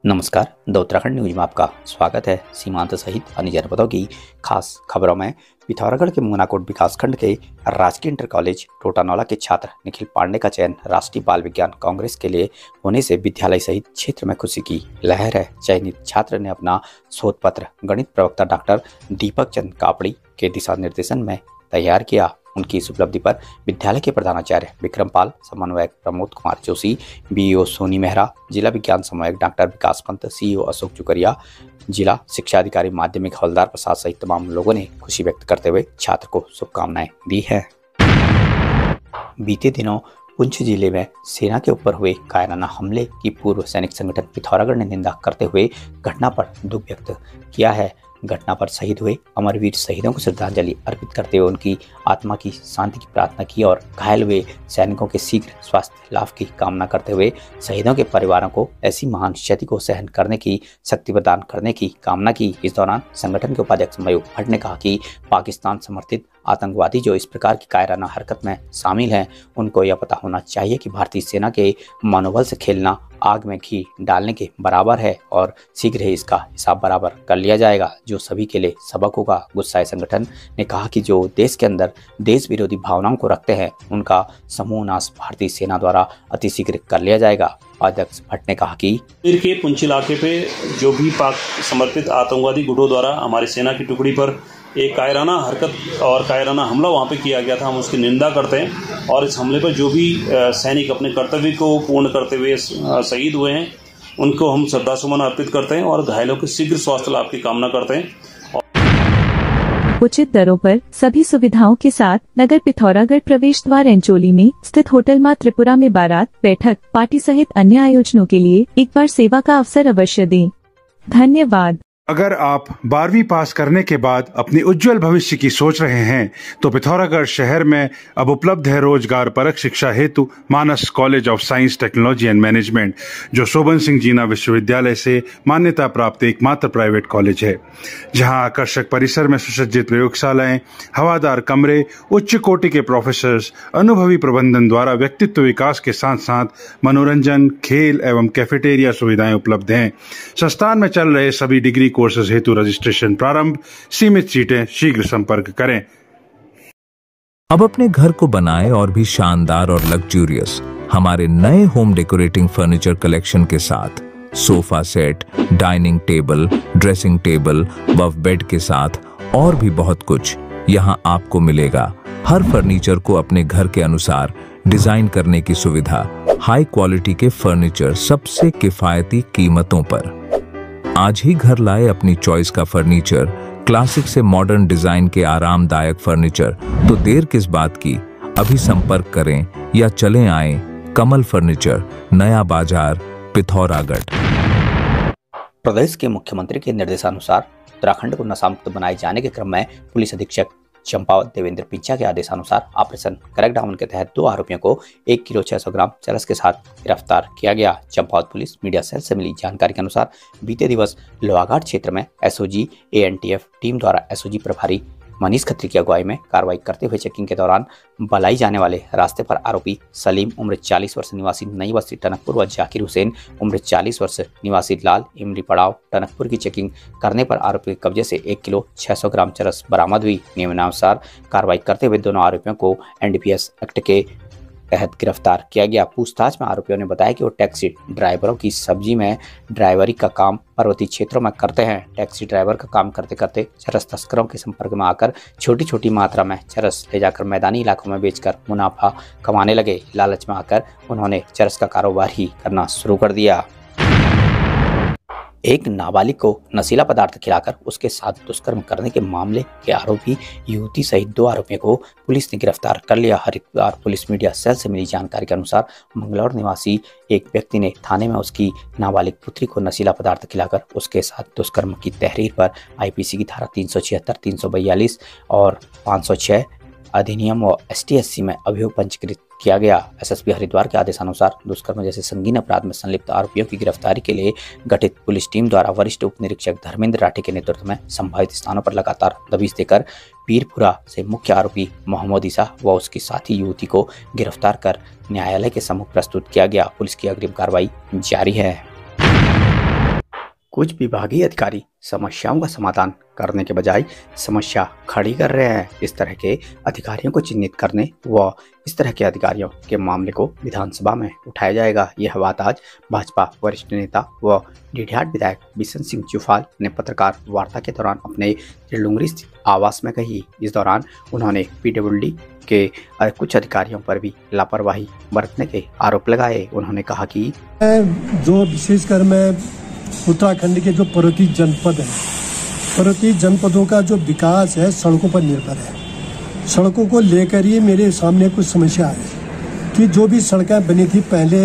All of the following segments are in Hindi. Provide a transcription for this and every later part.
नमस्कार, द उत्तराखंड न्यूज में आपका स्वागत है। सीमांत सहित अन्य जनपदों की खास खबरों में पिथौरागढ़ के मुंगनाकोट विकासखंड के राजकीय इंटर कॉलेज टोटानौला के छात्र निखिल पांडे का चयन राष्ट्रीय बाल विज्ञान कांग्रेस के लिए होने से विद्यालय सहित क्षेत्र में खुशी की लहर है। चयनित छात्र ने अपना शोध पत्र गणित प्रवक्ता डॉक्टर दीपक चंद कापड़ी के दिशा निर्देशन में तैयार किया। उनकी इस उपलब्धि पर विद्यालय के प्रधानाचार्य विक्रम पाल, समन्वयक प्रमोद कुमार जोशी, बीईओ सोनी मेहरा, जिला विज्ञान समन्वयक डॉक्टर विकास पंत, सीईओ अशोक जुकरिया, जिला शिक्षा अधिकारी माध्यमिक हवलदार प्रसाद सहित तमाम लोगों ने खुशी व्यक्त करते हुए छात्र को शुभकामनाएं दी है। बीते दिनों पुंछ जिले में सेना के ऊपर हुए कायराना हमले की पूर्व सैनिक संगठन पिथौरागढ़ ने निंदा करते हुए घटना पर दुख व्यक्त किया है। घटना पर शहीद हुए अमरवीर शहीदों को श्रद्धांजलि अर्पित करते हुए उनकी आत्मा की शांति की प्रार्थना की और घायल हुए सैनिकों के शीघ्र स्वास्थ्य लाभ की कामना करते हुए शहीदों के परिवारों को ऐसी महान क्षति को सहन करने की शक्ति प्रदान करने की कामना की। इस दौरान संगठन के उपाध्यक्ष मयूर भट्ट ने कहा कि पाकिस्तान समर्थित आतंकवादी जो इस प्रकार की कायराना हरकत में शामिल हैं, उनको यह पता होना चाहिए कि भारतीय सेना के मनोबल से खेलना आग में घी डालने के बराबर है और शीघ्र ही इसका हिसाब बराबर कर लिया जाएगा, जो सभी के लिए सबक होगा। गुस्साए संगठन ने कहा कि जो देश के अंदर देश विरोधी भावनाओं को रखते हैं, उनका समूह नाश भारतीय सेना द्वारा अतिशीघ्र कर लिया जाएगा। अध्यक्ष भट्ट ने कहा कि कश्मीर के पुंछ इलाके पे जो भी पाक समर्पित आतंकवादी गुटों द्वारा हमारी सेना की टुकड़ी पर एक कायराना हरकत और कायराना हमला वहाँ पे किया गया था, हम उसकी निंदा करते हैं और इस हमले पर जो भी सैनिक अपने कर्तव्य को पूर्ण करते हुए शहीद हुए हैं, उनको हम श्रद्धासुमन अर्पित करते हैं और घायलों के शीघ्र स्वास्थ्य लाभ की कामना करते हैं। उचित दरों पर सभी सुविधाओं के साथ नगर पिथौरागढ़ प्रवेश द्वार एंचोली में स्थित होटल मां त्रिपुरा में बारात, बैठक, पार्टी सहित अन्य आयोजनों के लिए एक बार सेवा का अवसर अवश्य दें। धन्यवाद। अगर आप 12वीं पास करने के बाद अपनी उज्जवल भविष्य की सोच रहे हैं तो पिथौरागढ़ शहर में अब उपलब्ध है रोजगार परक शिक्षा हेतु Manas college of science, technology and management, जो शोभन सिंह जीना विश्वविद्यालय से मान्यता प्राप्त एकमात्र प्राइवेट कॉलेज है, जहां आकर्षक परिसर में सुसज्जित प्रयोगशालाएं, हवादार कमरे, उच्च कोटि के प्रोफेसर्स, अनुभवी प्रबंधन द्वारा व्यक्तित्व विकास के साथ साथ मनोरंजन, खेल एवं कैफेटेरिया सुविधाएं उपलब्ध हैं। संस्थान में चल रहे सभी डिग्री कोर्सेज हेतु रजिस्ट्रेशन प्रारंभ। सीमित सीटें, शीघ्र संपर्क करें। अब अपने घर को बनाएं और भी शानदार और लग्जूरियस हमारे नए होम डेकोरेटिंग फर्नीचर कलेक्शन के साथ। Sofa set, dining table, dressing table व बेड के साथ और भी बहुत कुछ यहां आपको मिलेगा। हर फर्नीचर को अपने घर के अनुसार डिजाइन करने की सुविधा। हाई क्वालिटी के फर्नीचर सबसे किफायती कीमतों पर। आज ही घर लाए अपनी चॉइस का फर्नीचर, क्लासिक से मॉडर्न डिजाइन के आरामदायक फर्नीचर। तो देर किस बात की, अभी संपर्क करें या चलें आएं। कमल फर्नीचर, नया बाजार, पिथौरागढ़। प्रदेश के मुख्यमंत्री के निर्देशानुसार उत्तराखंड को नशामुक्त बनाए जाने के क्रम में पुलिस अधीक्षक चंपावत देवेंद्र पिंचा के आदेशानुसार ऑपरेशन क्रैकडाउन के तहत 2 आरोपियों को 1 किलो 600 ग्राम चरस के साथ गिरफ्तार किया गया। चंपावत पुलिस मीडिया सेल से मिली जानकारी के अनुसार बीते दिवस लोहाघाट क्षेत्र में एसओजी एएनटीएफ टीम द्वारा एसओजी प्रभारी मनीष खत्री की अगुवाई में कार्रवाई करते हुए चेकिंग के दौरान बलाई जाने वाले रास्ते पर आरोपी सलीम उम्र 40 वर्ष निवासी नई बस्ती टनकपुर व जाकिर हुसैन उम्र 40 वर्ष निवासी लाल इमली पड़ाव टनकपुर की चेकिंग करने पर आरोपी के कब्जे से 1 किलो 600 ग्राम चरस बरामद हुई। नियमानुसार कार्रवाई करते हुए दोनों आरोपियों को एनडीपीएस एक्ट के तहत गिरफ्तार किया गया। पूछताछ में आरोपियों ने बताया कि वो टैक्सी ड्राइवरों की सब्जी में ड्राइवरी का काम पर्वतीय क्षेत्रों में करते हैं। टैक्सी ड्राइवर का काम करते करते चरस तस्करों के संपर्क में आकर छोटी छोटी मात्रा में चरस ले जाकर मैदानी इलाकों में बेचकर मुनाफा कमाने लगे। लालच में आकर उन्होंने चरस का कारोबार ही करना शुरू कर दिया। एक नाबालिग को नशीला पदार्थ खिलाकर उसके साथ दुष्कर्म करने के मामले के आरोपी युवती सहित 2 आरोपियों को पुलिस ने गिरफ्तार कर लिया। हरिद्वार पुलिस मीडिया सेल से मिली जानकारी के अनुसार मंगलौर निवासी एक व्यक्ति ने थाने में उसकी नाबालिग पुत्री को नशीला पदार्थ खिलाकर उसके साथ दुष्कर्म की तहरीर पर आईपीसी की धारा 376, 342 और 506 अधिनियम व एसटीएससी में अभियोग पंजीकृत किया गया। एसएसपी हरिद्वार के आदेशानुसार दुष्कर्म जैसे संगीन अपराध में संलिप्त आरोपियों की गिरफ्तारी के लिए गठित पुलिस टीम द्वारा वरिष्ठ उप निरीक्षक धर्मेंद्र राठी के नेतृत्व में संभावित स्थानों पर लगातार दबिश देकर पीरपुरा से मुख्य आरोपी मोहम्मद ईसा व उसकी साथी युवती को गिरफ्तार कर न्यायालय के सम्मुख प्रस्तुत किया गया। पुलिस की अग्रिम कार्रवाई जारी है। कुछ विभागीय अधिकारी समस्याओं का समाधान करने के बजाय समस्या खड़ी कर रहे हैं। इस तरह के अधिकारियों को चिन्हित करने व इस तरह के अधिकारियों के मामले को विधानसभा में उठाया जाएगा। यह बात आज भाजपा वरिष्ठ नेता व डीडीहाट विधायक बिशन सिंह चुफाल ने पत्रकार वार्ता के दौरान अपने त्रिलुंगरी स्थित आवास में कही। इस दौरान उन्होंने पीडब्ल्यूडी के कुछ अधिकारियों पर भी लापरवाही बरतने के आरोप लगाए। उन्होंने कहा कि जो विशेषकर मैं उत्तराखंड के जो पर्वतीय जनपद है, पर्वतीय जनपदों का जो विकास है सड़कों पर निर्भर है। सड़कों को लेकर ही मेरे सामने कुछ समस्या है कि जो भी सड़कें बनी थी पहले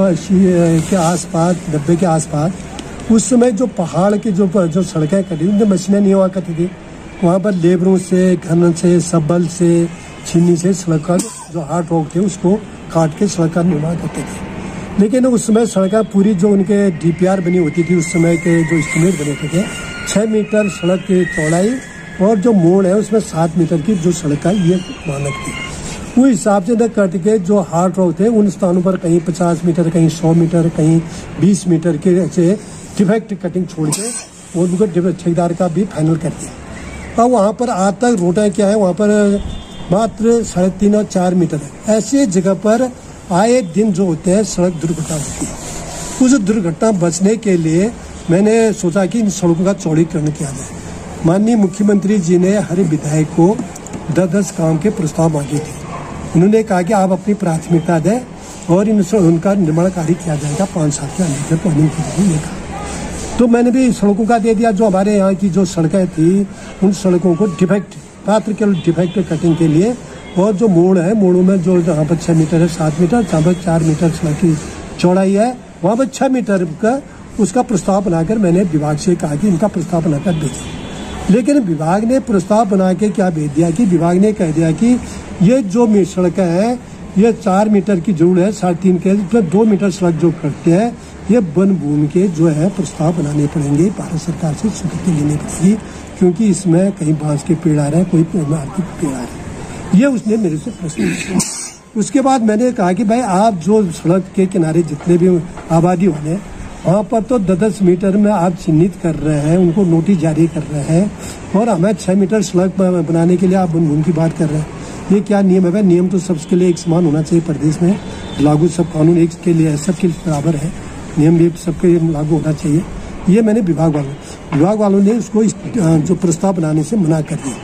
1980 के आसपास, 90 के आसपास, उस समय जो पहाड़ की जो सड़कें कटी उनमें मशीनें नहीं हुआ करती थी। वहाँ पर लेबरों से, घन से, सबल से, छीनी से सड़क का जो हार्ड रॉक थे उसको काट के सड़क का निर्माण करते थे। लेकिन उस समय सड़कें पूरी जो उनके डीपीआर बनी होती थी, उस समय के जो एस्टीमेट बने थे 6 मीटर सड़क की चौड़ाई और जो मोड़ है उसमें 7 मीटर की जो सड़क का ये मानक थी। उस हिसाब से न कट के जो हार्ड रॉक थे उन स्थानों पर कहीं 50 मीटर, कहीं 100 मीटर, कहीं 20 मीटर के ऐसे डिफेक्ट कटिंग छोड़ के और उनको ठेकेदार का भी फाइनल कर दिया। अब वहाँ पर आज तक रोडें क्या है, वहाँ पर मात्र 3.5 और 4 मीटर है। ऐसे जगह पर आए दिन जो होते हैं सड़क दुर्घटना होती है। उस दुर्घटना बचने के लिए मैंने सोचा कि इन सड़कों का चौड़ीकरण किया जाए। माननीय मुख्यमंत्री जी ने हर विधायक को 10-10 काम के प्रस्ताव मांगे थे। उन्होंने कहा कि आप अपनी प्राथमिकता दें और उनका निर्माण कार्य किया जाएगा 5 साल के अंदर प्लानिंग की कहा। तो मैंने भी सड़कों का दे दिया। जो हमारे यहाँ की जो सड़कें थी उन सड़कों को डिफेक्ट पात्र के डिफेक्ट कटिंग के लिए और जो मोड़ है, मोड़ों में जो जहाँ पर 6 मीटर है, 7 मीटर, जहाँ पर 4 मीटर सड़क की चौड़ाई है वहाँ पर 6 मीटर का उसका प्रस्ताव बनाकर मैंने विभाग से कहा कि इनका प्रस्ताव बनाकर भेजें। लेकिन विभाग ने प्रस्ताव बना के क्या भेज दिया कि विभाग ने कह दिया कि ये जो सड़कें हैं ये 4 मीटर की जरूर है, 3.5 के 2 मीटर सड़क जो करते हैं ये वन भूमि के जो है प्रस्ताव बनाने पड़ेंगे, भारत सरकार से स्वीकृति लेनी पड़ेगी, क्योंकि इसमें कहीं बांस के पेड़ आ रहे हैं, कोई आर्थिक पेड़ आ रहे हैं। ये उसने मेरे से प्रश्न किया। उसके बाद मैंने कहा कि भाई आप जो सड़क के किनारे जितने भी आबादी वाले वहाँ पर तो 10-10 मीटर में आप चिन्हित कर रहे हैं, उनको नोटिस जारी कर रहे हैं और हमें 6 मीटर सड़क बनाने के लिए आप वन भूमि की बात कर रहे हैं। ये क्या नियम है? भाई नियम तो सबके लिए एक समान होना चाहिए। प्रदेश में लागू सब कानून एक के लिए सबके लिए बराबर है, नियम भी सबके लागू होना चाहिए। ये मैंने विभाग वालों ने उसको जो प्रस्ताव बनाने से मना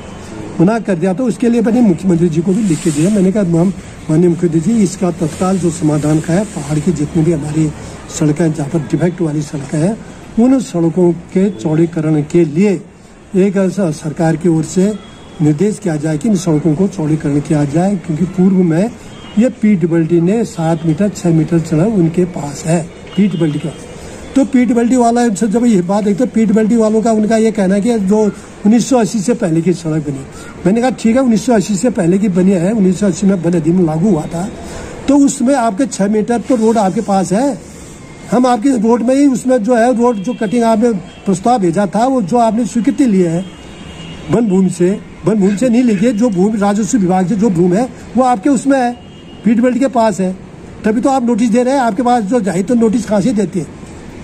कर दिया। तो उसके लिए मैंने मुख्यमंत्री जी को भी लिख के दिया। मैंने कहा माननीय मुख्यमंत्री जी इसका तत्काल जो समाधान का है, पहाड़ की जितनी भी हमारी सड़कें जहाँ पर डिफेक्ट वाली सड़कें हैं उन सड़कों के चौड़ीकरण के लिए एक सरकार की ओर से निर्देश किया जाए कि इन सड़कों को चौड़ीकरण किया जाए, क्योंकि पूर्व में ये पीडब्ल्यूडी ने 7 मीटर 6 मीटर सड़क उनके पास है पीडब्ल्यूडी का। तो पीडब्ल्यूडी वाला जब ये बात है तो पीडब्ल्यूडी वालों का उनका ये कहना है कि जो 1980 से पहले की सड़क बनी। मैंने कहा ठीक है, 1980 से पहले की बनी है, 1980 में वन अधिनियम लागू हुआ था, तो उसमें आपके 6 मीटर तो रोड आपके पास है। हम आपकी रोड में ही उसमें जो है रोड जो कटिंग आपने प्रस्ताव भेजा था वो जो आपने स्वीकृति ली है वन भूमि से नहीं ली, जो भूमि राजस्व विभाग से जो भूमि है वो आपके उसमें है, पीडब्ल्यूडी के पास है, तभी तो आप नोटिस दे रहे हैं। आपके पास जो जाए तो नोटिस कहाँ से देते हैं?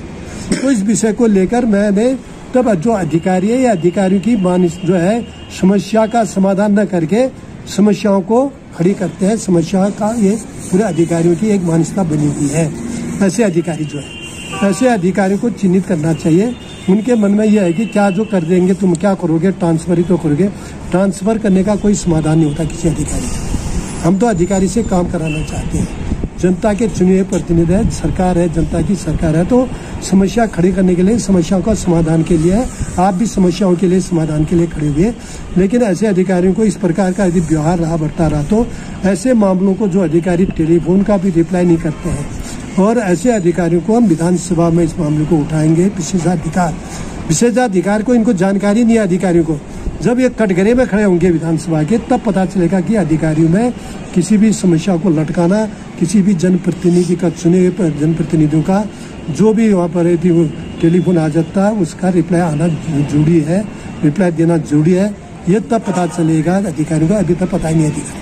तो इस विषय को लेकर मैंने तब जो अधिकारी है या अधिकारियों की जो है समस्या का समाधान न करके समस्याओं को खड़ी करते हैं। समस्या का ये पूरे अधिकारियों की एक मानसिकता बनी हुई है। ऐसे अधिकारी जो है, ऐसे अधिकारियों को चिन्हित करना चाहिए। उनके मन में यह है कि क्या जो कर देंगे तुम क्या करोगे, ट्रांसफर ही तो करोगे। ट्रांसफर करने का कोई समाधान नहीं होता किसी अधिकारी से। हम तो अधिकारी से काम कराना चाहते हैं। जनता के चुने हुए प्रतिनिधि है, सरकार है, जनता की सरकार है, तो समस्या खड़ी करने के लिए, समस्याओं का समाधान के लिए आप भी समस्याओं के लिए समाधान के लिए खड़े हुए। लेकिन ऐसे अधिकारियों को इस प्रकार का यदि व्यवहार बढ़ता रहा तो ऐसे मामलों को जो अधिकारी टेलीफोन का भी रिप्लाई नहीं करते हैं, और ऐसे अधिकारियों को हम विधानसभा में इस मामले को उठाएंगे। विशेषाधिकार को इनको जानकारी नहीं है अधिकारियों को। जब ये कटघरे में खड़े होंगे विधानसभा के, तब पता चलेगा कि अधिकारियों में किसी भी समस्या को लटकाना, किसी भी जनप्रतिनिधि का चुने हुए जनप्रतिनिधियों का जो भी वहाँ पर टेलीफोन आ जाता है उसका रिप्लाई आना जरूरी है, रिप्लाई देना जरूरी है। ये तब पता चलेगा अधिकारियों का, अभी तक पता ही नहीं अधिकारी।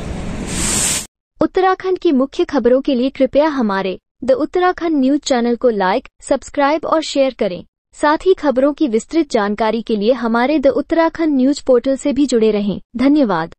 उत्तराखंड की मुख्य खबरों के लिए कृपया हमारे द उत्तराखंड न्यूज चैनल को लाइक, सब्सक्राइब और शेयर करें। साथ ही खबरों की विस्तृत जानकारी के लिए हमारे द उत्तराखंड न्यूज पोर्टल से भी जुड़े रहें। धन्यवाद।